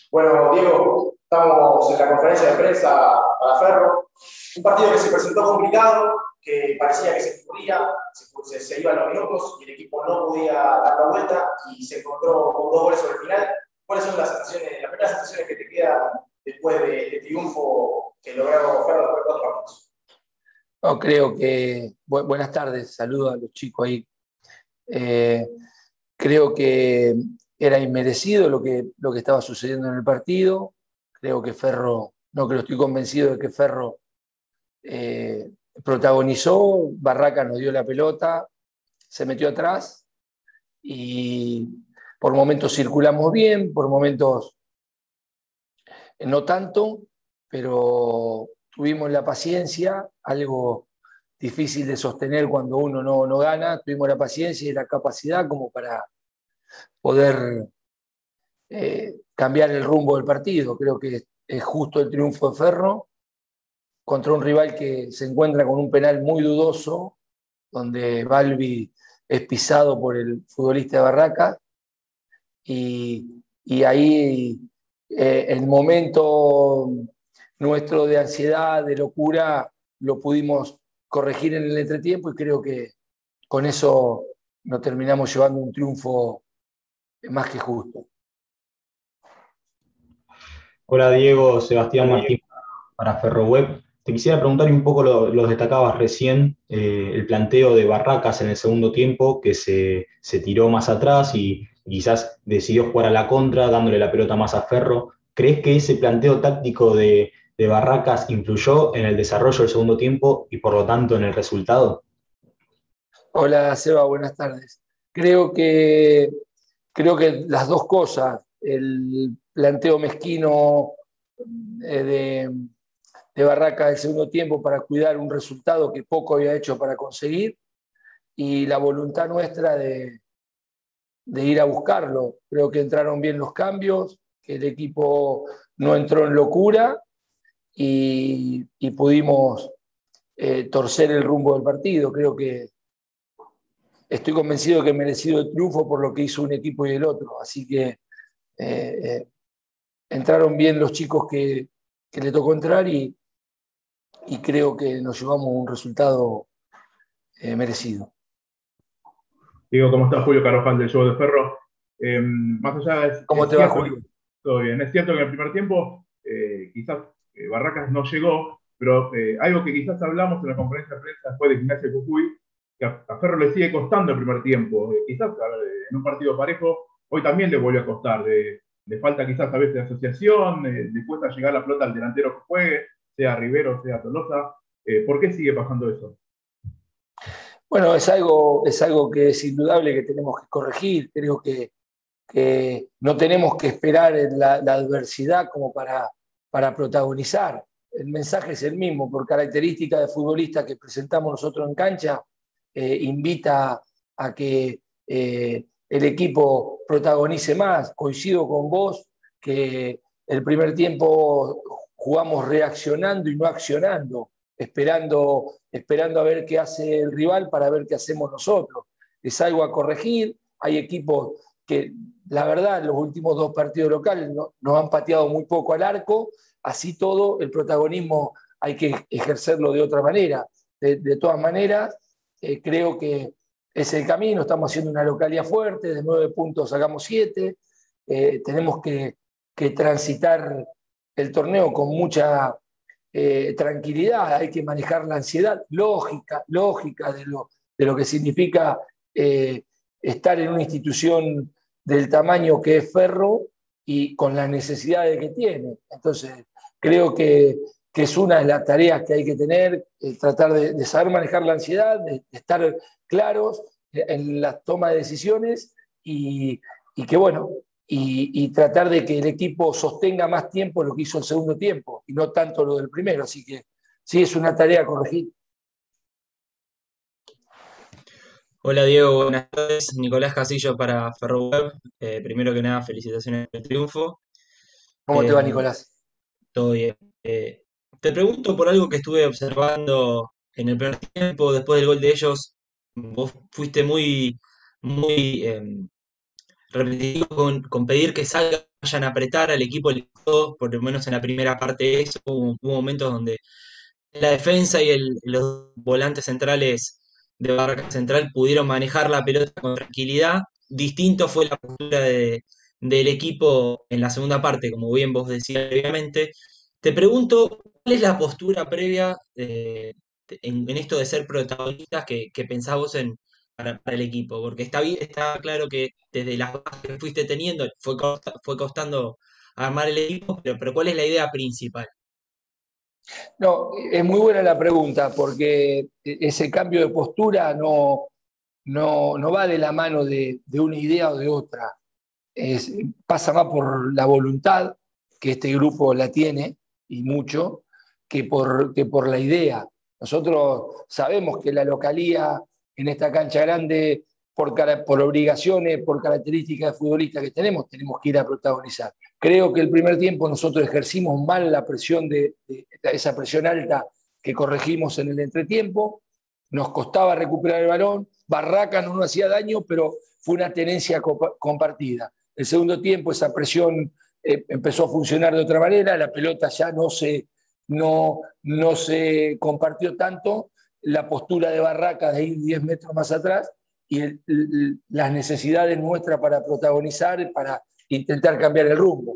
Bueno, Diego, estamos en la conferencia de prensa para Ferro. Un partido que se presentó complicado, que parecía que se podía, se iban los minutos y el equipo no podía dar la vuelta y se encontró con 2 goles sobre el final. ¿Cuáles son las sensaciones, las primeras sensaciones que te quedan después de triunfo que lograron Ferro después de 4 partidos? No, creo que, buenas tardes, saludo a los chicos ahí. Eh, Creo que era inmerecido lo que estaba sucediendo en el partido. Creo que Ferro, no creo, estoy convencido de que Ferro eh, protagonizó, Barraca nos dio la pelota, se metió atrás y por momentos circulamos bien, por momentos no tanto, pero tuvimos la paciencia, algo difícil de sostener cuando uno no gana, tuvimos la paciencia y la capacidad como para poder cambiar el rumbo del partido. Creo que es justo el triunfo de Ferro contra un rival que se encuentra con un penal muy dudoso, donde Balbi es pisado por el futbolista de Barraca y ahí el momento nuestro de ansiedad, de locura, lo pudimos corregir en el entretiempo y creo que con eso nos terminamos llevando un triunfo más que justo. Hola Diego, Sebastián Martín para Ferroweb. Te quisiera preguntar un poco, lo destacabas recién, el planteo de Barracas en el segundo tiempo, que se tiró más atrás y quizás decidió jugar a la contra, dándole la pelota más a Ferro. ¿Crees que ese planteo táctico de Barracas influyó en el desarrollo del segundo tiempo y por lo tanto en el resultado? Hola Seba, buenas tardes. Creo que, creo que las dos cosas, el planteo mezquino de Barraca del segundo tiempo para cuidar un resultado que poco había hecho para conseguir y la voluntad nuestra de ir a buscarlo. Creo que entraron bien los cambios, que el equipo no entró en locura y pudimos torcer el rumbo del partido. Creo que estoy convencido que he merecido el triunfo por lo que hizo un equipo y el otro. Así que entraron bien los chicos que le tocó entrar y creo que nos llevamos un resultado merecido. Digo, ¿cómo está Julio Carvajal del Show de Ferro? Más allá, ¿Cómo es te va, cierto, Julio? todo bien. Es cierto que en el primer tiempo quizás Barracas no llegó, pero algo que quizás hablamos en la conferencia de prensa después de Gimnasia de Jujuy, que a Ferro le sigue costando el primer tiempo. Quizás en un partido parejo, hoy también le volvió a costar. Le falta quizás a veces de asociación, le cuesta llegar la pelota al delantero que juegue, sea Rivero, sea Tolosa. ¿Por qué sigue pasando eso? Bueno, es algo que es indudable que tenemos que corregir. Creo que no tenemos que esperar la adversidad como para protagonizar. El mensaje es el mismo, por característica de futbolista que presentamos nosotros en cancha, invita a que el equipo protagonice más. Coincido con vos que el primer tiempo jugamos reaccionando y no accionando, esperando a ver qué hace el rival para ver qué hacemos nosotros. Es algo a corregir. Hay equipos que, la verdad, los últimos 2 partidos locales nos han pateado muy poco al arco. Así todo, el protagonismo hay que ejercerlo de otra manera. De todas maneras, creo que es el camino. Estamos haciendo una localía fuerte, de 9 puntos sacamos 7. Tenemos que transitar el torneo con mucha tranquilidad, hay que manejar la ansiedad lógica de lo que significa estar en una institución del tamaño que es Ferro y con las necesidades que tiene. Entonces, creo que es una de las tareas que hay que tener, tratar de saber manejar la ansiedad, de estar claros en la toma de decisiones y que, bueno, y tratar de que el equipo sostenga más tiempo lo que hizo el segundo tiempo y no tanto lo del primero. Así que sí, es una tarea a corregir. Hola Diego, buenas tardes. Nicolás Casillo para Ferroweb. Primero que nada, felicitaciones por el triunfo. ¿Cómo te va, Nicolás? Todo bien. Te pregunto por algo que estuve observando en el primer tiempo, después del gol de ellos. Vos fuiste muy repetitivo con pedir que salgan, vayan a apretar al equipo, le costó, por lo menos en la primera parte de eso, hubo momentos donde la defensa y los volantes centrales de Barraca Central pudieron manejar la pelota con tranquilidad. Distinto fue la postura del equipo en la segunda parte, como bien vos decías previamente. Te pregunto, ¿cuál es la postura previa en esto de ser protagonistas que pensás vos para el equipo? Porque está claro que desde las bajas que fuiste teniendo fue costando armar el equipo, pero ¿cuál es la idea principal? No, es muy buena la pregunta, porque ese cambio de postura no va de la mano de una idea o de otra. Pasa más por la voluntad, que este grupo la tiene, y mucho, que por la idea. Nosotros sabemos que la localía en esta cancha grande, por obligaciones, por características de futbolista que tenemos que ir a protagonizar. Creo que el primer tiempo nosotros ejercimos mal la presión de esa presión alta que corregimos en el entretiempo, nos costaba recuperar el balón, Barraca no nos hacía daño, pero fue una tenencia compartida. El segundo tiempo esa presión empezó a funcionar de otra manera, la pelota ya no se compartió tanto, la postura de Barraca de ir 10 metros más atrás y las necesidades nuestras para protagonizar, para intentar cambiar el rumbo.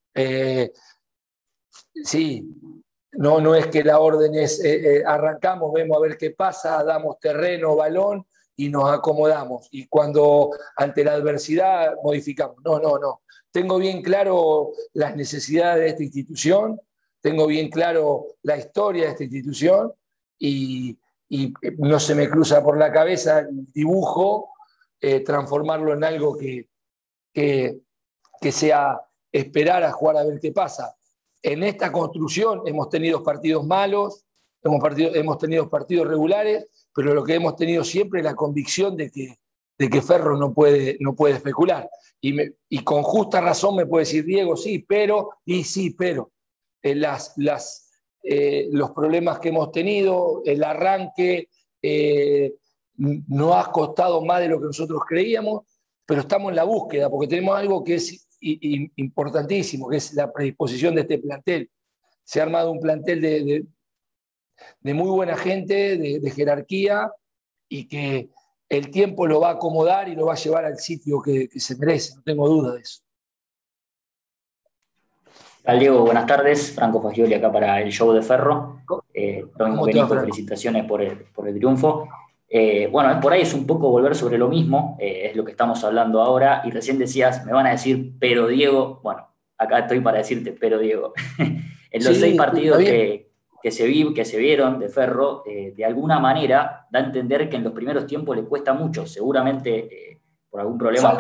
Sí, no es que la orden es arrancamos, vemos a ver qué pasa, damos terreno, balón y nos acomodamos. Y cuando ante la adversidad modificamos. No. Tengo bien claro las necesidades de esta institución, tengo bien claro la historia de esta institución y no se me cruza por la cabeza el dibujo, transformarlo en algo que sea esperar a jugar a ver qué pasa. En esta construcción hemos tenido partidos malos, hemos tenido partidos regulares, pero lo que hemos tenido siempre es la convicción de que Ferro no puede especular. Y con justa razón me puede decir, Diego, sí, pero. Los problemas que hemos tenido, el arranque, no ha costado más de lo que nosotros creíamos, pero estamos en la búsqueda, porque tenemos algo que es importantísimo, que es la predisposición de este plantel. Se ha armado un plantel de muy buena gente, de jerarquía, y que el tiempo lo va a acomodar y lo va a llevar al sitio que se merece, no tengo duda de eso. Diego, buenas tardes. Franco Fagioli acá para el show de Ferro. Lo mismo que Nico, felicitaciones por el triunfo. Bueno, por ahí es un poco volver sobre lo mismo, es lo que estamos hablando ahora, y recién decías, me van a decir, pero Diego, bueno, acá estoy para decirte, pero Diego, en los 6 partidos que se vieron de Ferro, de alguna manera da a entender que en los primeros tiempos le cuesta mucho, seguramente por algún problema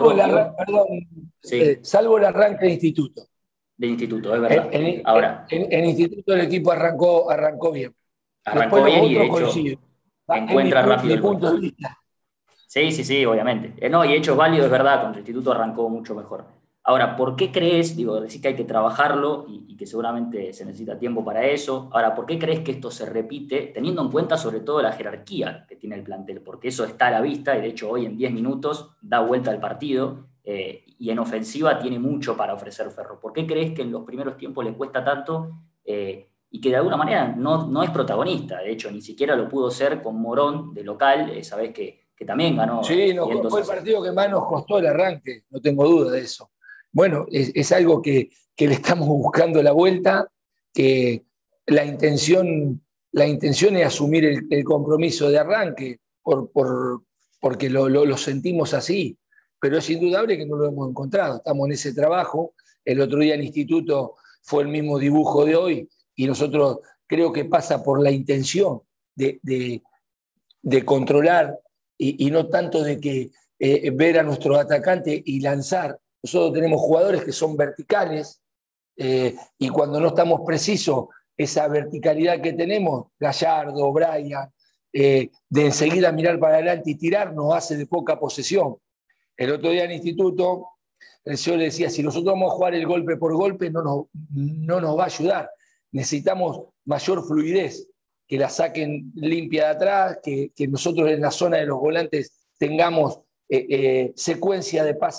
salvo el arranque de instituto. De instituto, es verdad. Ahora, en instituto el equipo arrancó bien. Arrancó bien y de hecho encuentra rápido el punto de vista. Sí, obviamente. No, y hechos válidos, es verdad, contra el instituto arrancó mucho mejor. Ahora, ¿por qué crees, decís que hay que trabajarlo y que seguramente se necesita tiempo para eso? Ahora, ¿por qué crees que esto se repite, teniendo en cuenta sobre todo la jerarquía que tiene el plantel? Porque eso está a la vista y de hecho hoy en 10 minutos da vuelta al partido y en ofensiva tiene mucho para ofrecer Ferro. ¿Por qué crees que en los primeros tiempos le cuesta tanto y que de alguna manera no es protagonista? De hecho, ni siquiera lo pudo ser con Morón de local, sabés que también ganó. Sí, fue el partido que más nos costó el arranque, no tengo duda de eso. Bueno, es algo que le estamos buscando la vuelta, que la intención es asumir el compromiso de arranque, porque lo sentimos así, pero es indudable que no lo hemos encontrado. Estamos en ese trabajo. El otro día en instituto fue el mismo dibujo de hoy, y nosotros creo que pasa por la intención de controlar y no tanto de que ver a nuestros atacantes y lanzar. Nosotros tenemos jugadores que son verticales y cuando no estamos precisos, esa verticalidad que tenemos, Gallardo, Brian, de enseguida mirar para adelante y tirar, nos hace de poca posesión. El otro día en instituto, el señor le decía, si nosotros vamos a jugar el golpe por golpe, no nos va a ayudar. Necesitamos mayor fluidez, que la saquen limpia de atrás, que nosotros en la zona de los volantes tengamos secuencia de pases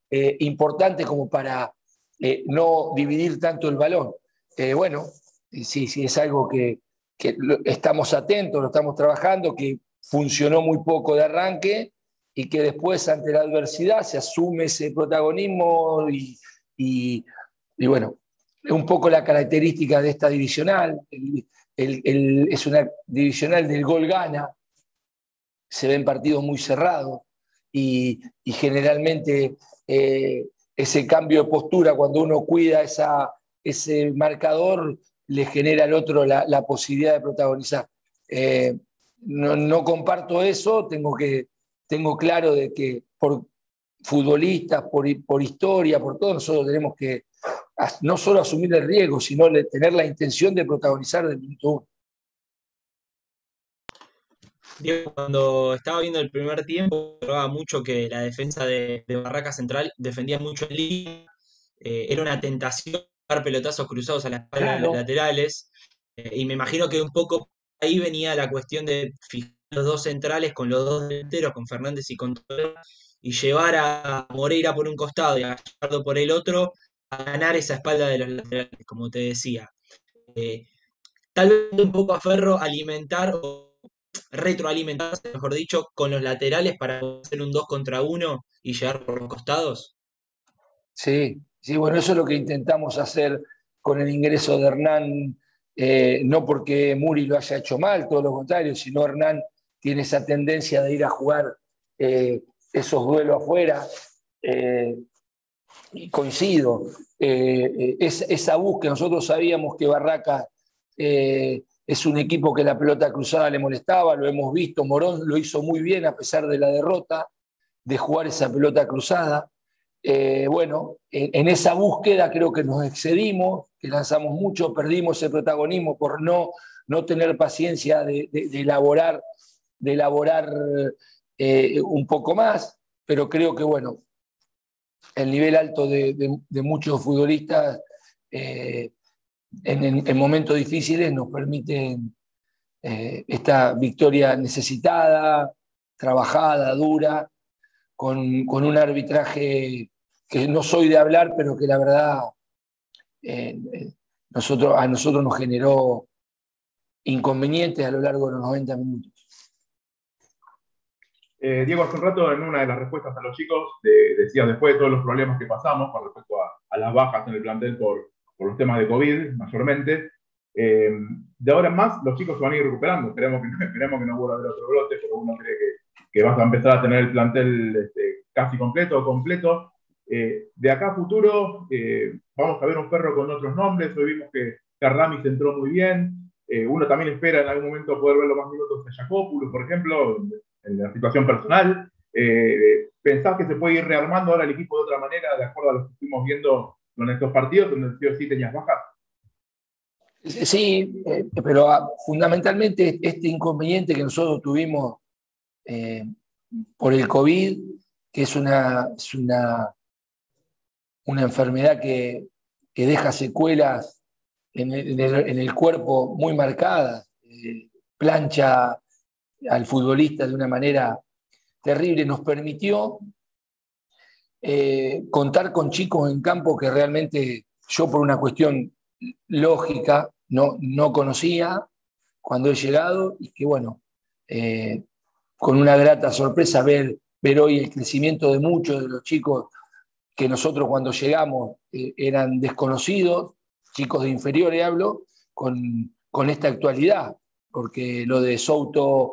importantes como para no dividir tanto el balón. Bueno, sí, es algo que estamos atentos, lo estamos trabajando, que funcionó muy poco de arranque y que después ante la adversidad se asume ese protagonismo y bueno, un poco la característica de esta divisional. Es una divisional del gol gana, se ven partidos muy cerrados y generalmente ese cambio de postura cuando uno cuida ese marcador le genera al otro la posibilidad de protagonizar. No comparto eso, tengo claro de que por futbolistas, por historia, por todo, nosotros tenemos que no solo asumir el riesgo, sino tener la intención de protagonizar del minuto 1. Diego, cuando estaba viendo el primer tiempo, probaba mucho que la defensa de Barraca Central defendía mucho en línea. Era una tentación dar pelotazos cruzados a la espalda de los laterales. Y me imagino que un poco ahí venía la cuestión de fijar los dos centrales con los dos delanteros, con Fernández y con Toledo, y llevar a Moreira por un costado y a Gallardo por el otro, a ganar esa espalda de los laterales, como te decía. Tal vez un poco a Ferro alimentar o retroalimentarse, mejor dicho, con los laterales para hacer un 2 contra 1 y llegar por los costados. Sí, bueno, eso es lo que intentamos hacer con el ingreso de Hernán, no porque Muri lo haya hecho mal, todo lo contrario, sino Hernán tiene esa tendencia de ir a jugar esos duelos afuera, y coincido, esa búsqueda, nosotros sabíamos que Barraca es un equipo que la pelota cruzada le molestaba, lo hemos visto, Morón lo hizo muy bien a pesar de la derrota, de jugar esa pelota cruzada. Bueno, en esa búsqueda creo que nos excedimos, que lanzamos mucho, perdimos el protagonismo por no tener paciencia de elaborar un poco más, pero creo que bueno, el nivel alto de muchos futbolistas en momentos difíciles nos permiten esta victoria necesitada, trabajada, dura, con un arbitraje que no soy de hablar, pero que la verdad a nosotros nos generó inconvenientes a lo largo de los 90 minutos. Diego, hace un rato en una de las respuestas a los chicos decías, después de todos los problemas que pasamos con respecto a las bajas en el plantel por los temas de COVID, mayormente, de ahora en más los chicos se van a ir recuperando. Esperemos que no vuelva a haber otro brote, pero uno cree que vas a empezar a tener el plantel casi completo o completo. De acá a futuro vamos a ver un Ferro con otros nombres. Hoy vimos que Ramis entró muy bien. Uno también espera en algún momento poder verlo más minutos de Jacopulo, por ejemplo, en la situación personal. ¿Pensás que se puede ir rearmando ahora el equipo de otra manera, de acuerdo a lo que estuvimos viendo en estos partidos, donde sí o sí tenías bajas? Sí, pero fundamentalmente este inconveniente que nosotros tuvimos por el COVID, que es una enfermedad que deja secuelas en el cuerpo muy marcadas, plancha al futbolista de una manera terrible, nos permitió contar con chicos en campo que realmente yo por una cuestión lógica no conocía cuando he llegado y que bueno, con una grata sorpresa ver hoy el crecimiento de muchos de los chicos que nosotros cuando llegamos eran desconocidos, chicos de inferiores hablo, con esta actualidad, porque lo de Souto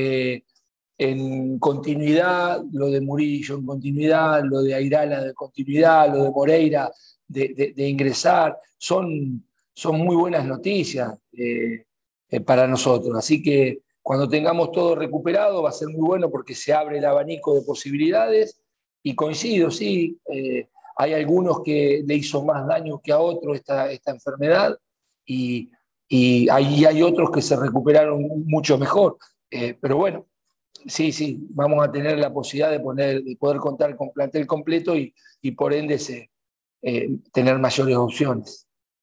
en continuidad, lo de Murillo en continuidad, lo de Airala de continuidad, lo de Moreira de ingresar, son muy buenas noticias para nosotros. Así que cuando tengamos todo recuperado va a ser muy bueno porque se abre el abanico de posibilidades y coincido, sí, hay algunos que le hizo más daño que a otros esta enfermedad y ahí hay otros que se recuperaron mucho mejor. Pero bueno, sí, vamos a tener la posibilidad de poder contar con plantel completo y por ende tener mayores opciones.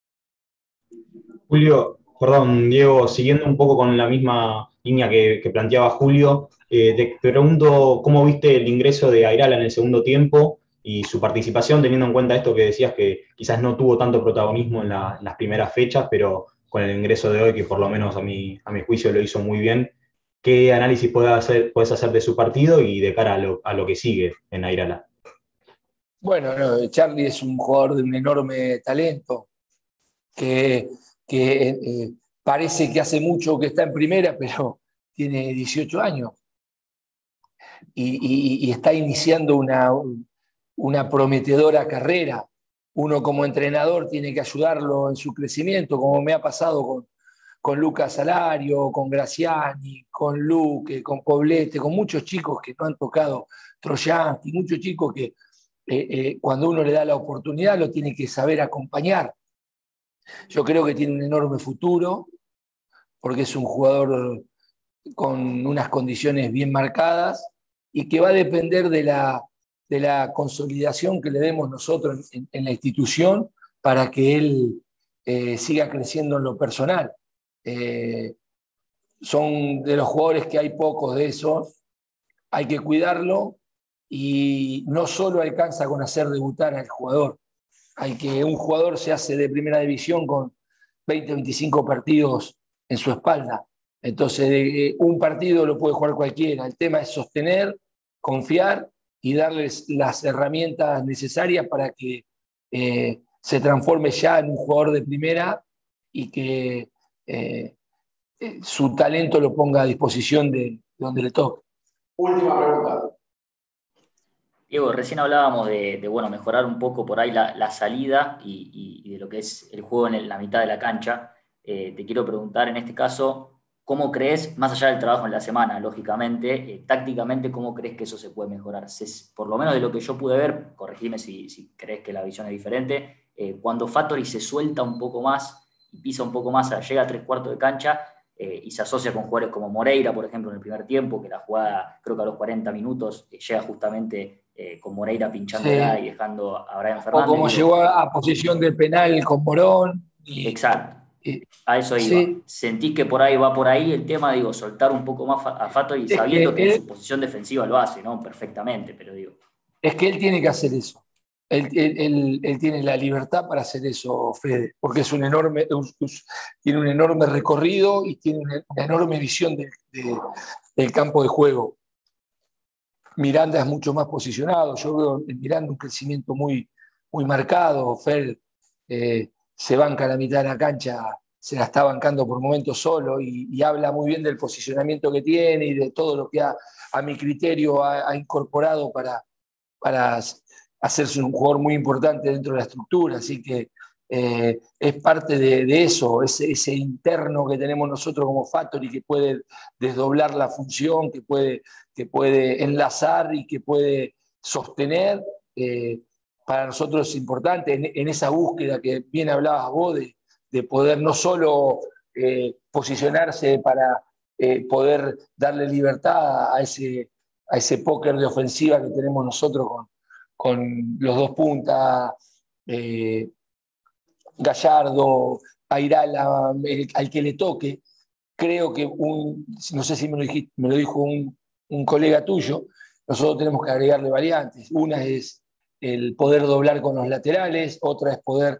Julio, perdón, Diego, siguiendo un poco con la misma línea que planteaba Julio, te pregunto cómo viste el ingreso de Airala en el segundo tiempo y su participación, teniendo en cuenta esto que decías que quizás no tuvo tanto protagonismo en las primeras fechas, pero con el ingreso de hoy, que por lo menos a mi juicio lo hizo muy bien. ¿Qué análisis puedes hacer de su partido y de cara a lo que sigue en Airala? Bueno, no, Charlie es un jugador de un enorme talento, que parece que hace mucho que está en primera, pero tiene 18 años y está iniciando una prometedora carrera. Uno como entrenador tiene que ayudarlo en su crecimiento, como me ha pasado con Lucas Salario, con Graciani, con Luque, con Poblete, con muchos chicos que no han tocado Troyanski, muchos chicos que cuando uno le da la oportunidad lo tiene que saber acompañar. Yo creo que tiene un enorme futuro, porque es un jugador con unas condiciones bien marcadas y que va a depender de la consolidación que le demos nosotros en la institución para que él siga creciendo en lo personal. Son de los jugadores que hay pocos de esos, hay que cuidarlo y no solo alcanza con hacer debutar al jugador, un jugador se hace de primera división con 20, 25 partidos en su espalda. Entonces, un partido lo puede jugar cualquiera. El tema es sostener, confiar y darles las herramientas necesarias para que se transforme ya en un jugador de primera y que su talento lo ponga a disposición de donde le toque. Última pregunta. Diego, recién hablábamos de bueno, mejorar un poco por ahí la salida y de lo que es el juego en la mitad de la cancha. Te quiero preguntar en este caso, ¿cómo crees, más allá del trabajo en la semana, lógicamente, tácticamente, cómo crees que eso se puede mejorar? Por lo menos de lo que yo pude ver, corregime si crees que la visión es diferente, cuando Fattori se suelta un poco más y pisa un poco más, llega a 3/4 de cancha, y se asocia con jugadores como Moreira, por ejemplo, en el primer tiempo, que la jugada, creo que a los 40 minutos, llega justamente con Moreira pinchándola y dejando a Brian Fernández. O como llegó a posición de penal con Morón. Exacto. A eso iba. Sí. ¿Sentís que por ahí va por ahí el tema, digo, soltar un poco más a Fattori, sabiendo que en su posición defensiva lo hace, ¿no? Perfectamente, pero digo. Es que él tiene que hacer eso. Él tiene la libertad para hacer eso, Fede, porque tiene un enorme recorrido y tiene una enorme visión del campo de juego. Miranda es mucho más posicionado. Yo veo en Miranda un crecimiento muy, muy marcado. Fer se banca a la mitad de la cancha, se la está bancando por momentos solo y habla muy bien del posicionamiento que tiene y de todo lo que a mi criterio ha incorporado para hacerse un jugador muy importante dentro de la estructura. Así que es parte de eso, ese interno que tenemos nosotros como Fattori, que puede desdoblar la función, que puede enlazar y que puede sostener. Para nosotros es importante en esa búsqueda que bien hablabas vos de poder no solo posicionarse para poder darle libertad a ese póker de ofensiva que tenemos nosotros con los dos puntas, Gallardo, Airala, al que le toque. Creo que no sé si me lo dijo un colega tuyo, nosotros tenemos que agregarle variantes. Una es el poder doblar con los laterales, otra es poder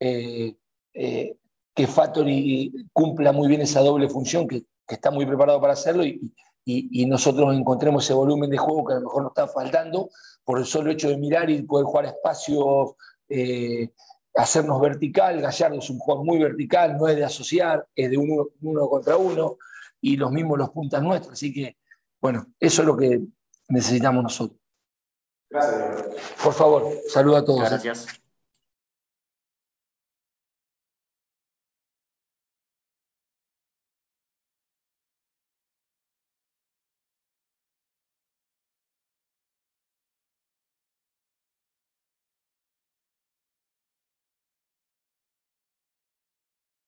que Fattori cumpla muy bien esa doble función, que está muy preparado para hacerlo y nosotros encontremos ese volumen de juego que a lo mejor nos está faltando por el solo hecho de mirar y poder jugar a espacios, hacernos vertical. Gallardo es un jugador muy vertical, no es de asociar, es de uno contra uno, y los mismos los puntas nuestros. Así que, bueno, eso es lo que necesitamos nosotros. Gracias. Por favor, saludo a todos. Gracias.